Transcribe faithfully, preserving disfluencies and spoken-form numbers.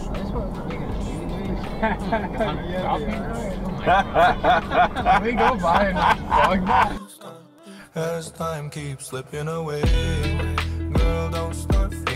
This one's we go by and dog that. As time keeps slipping away, girl, don't start.